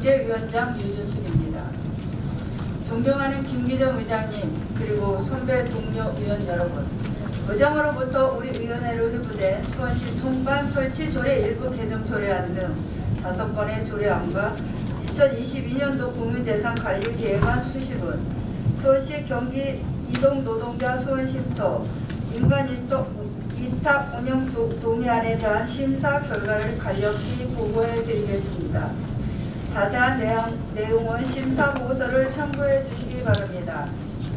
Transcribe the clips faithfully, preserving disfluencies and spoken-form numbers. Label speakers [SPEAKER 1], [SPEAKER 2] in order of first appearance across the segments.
[SPEAKER 1] 경제위원장 유준숙입니다. 존경하는 김기정 의장님, 그리고 선배 동료 의원 여러분, 의장으로부터 우리 위원회로 회부된 수원시 통관 설치 조례 일부 개정 조례안 등 다섯 건의 조례안과 이천이십이 년도 공유재산 관리 계획안 수십은 수원시 경기 이동 노동자 수원쉼터 민간 위탁 운영 동의안에 대한 심사 결과를 간략히 보고해 드리겠습니다. 자세한 내용, 내용은 심사 보고서를 참고해 주시기 바랍니다.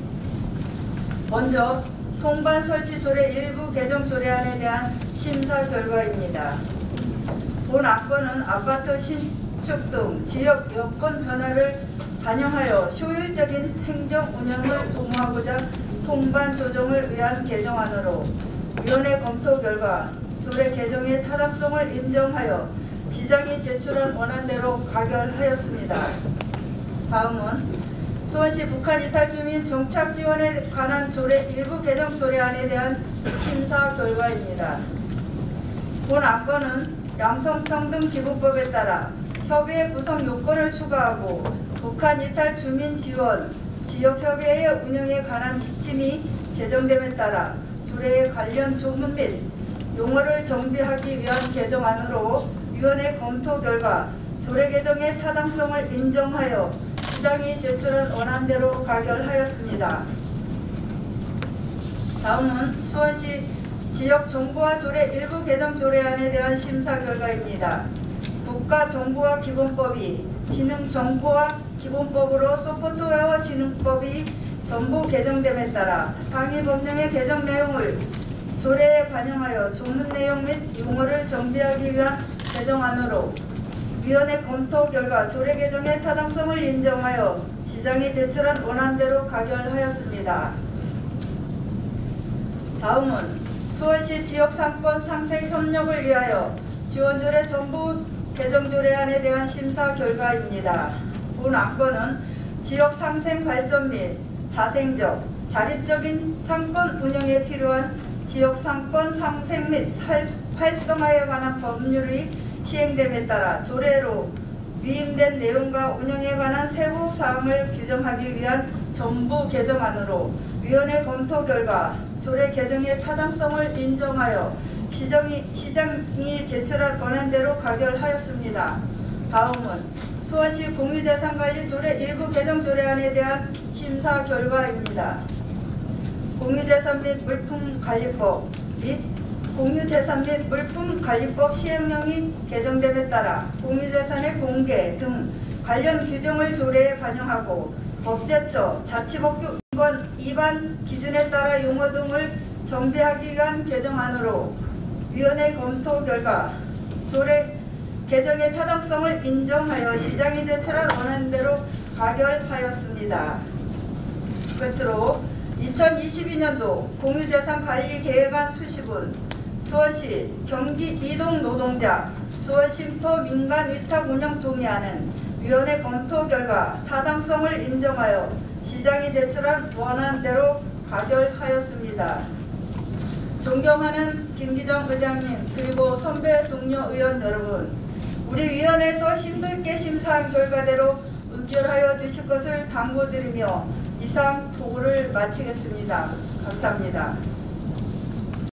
[SPEAKER 1] 먼저 통관 설치 조례 일부 개정 조례안에 대한 심사 결과입니다. 본 안건은 아파트 신축 등 지역 여건 변화를 반영하여 효율적인 행정 운영을 도모하고자 통관 조정을 위한 개정안으로 위원회 검토 결과 조례 개정의 타당성을 인정하여 시장이 제출한 원안대로 가결하였습니다. 다음은 수원시 북한 이탈 주민 정착 지원에 관한 조례 일부 개정 조례안에 대한 심사 결과입니다. 본 안건은 양성평등기본법에 따라 협의회 구성 요건을 추가하고 북한 이탈 주민 지원, 지역협의회 운영에 관한 지침이 제정됨에 따라 조례의 관련 조문 및 용어를 정비하기 위한 개정안으로 위원회 검토 결과 조례 개정의 타당성을 인정하여 시장이 제출한 원안대로 가결하였습니다. 다음은 수원시 지역정보화 조례 일부 개정 조례안에 대한 심사 결과입니다. 국가정보화 기본법이 지능정보화 기본법으로 소프트웨어 지능법이 전부 개정됨에 따라 상위 법령의 개정 내용을 조례에 반영하여 조문 내용 및 용어를 정비하기 위한 개정안으로 위원회 검토 결과 조례 개정의 타당성을 인정하여 시장이 제출한 원안대로 가결하였습니다. 다음은 수원시 지역상권 상생 협력을 위하여 지원조례 전부 개정조례안에 대한 심사 결과입니다. 본 안건은 지역 상생 발전 및 자생적, 자립적인 상권 운영에 필요한 지역 상권 상생 및 활성화에 관한 법률이 시행됨에 따라 조례로 위임된 내용과 운영에 관한 세부 사항을 규정하기 위한 전부 개정안으로 위원회 검토 결과 조례 개정의 타당성을 인정하여 시정이, 시장이 제출한 원안대로 가결하였습니다. 다음은 수원시 공유재산관리 조례 일부 개정 조례안에 대한 심사 결과입니다. 공유재산 및 물품관리법 및 공유재산 및 물품관리법 시행령이 개정됨에 따라 공유재산의 공개 등 관련 규정을 조례에 반영하고 법제처, 자치법규 위반 기준에 따라 용어 등을 정비하기 위한 개정안으로 위원회 검토 결과 조례 개정의 타당성을 인정하여 시장이 제출한 원안대로 가결하였습니다. 끝으로 이천이십이 년도 공유재산 관리 계획안 수십은 수원시 경기 이동 노동자 수원쉼터 민간 위탁 운영 동의안은 위원회 검토 결과 타당성을 인정하여 시장이 제출한 원안대로 가결하였습니다. 존경하는 김기정 의장님, 그리고 선배 동료 의원 여러분, 우리 위원회에서 심도 있게 심사한 결과대로 의결하여 주실 것을 당부드리며 이상 보고를 마치겠습니다. 감사합니다.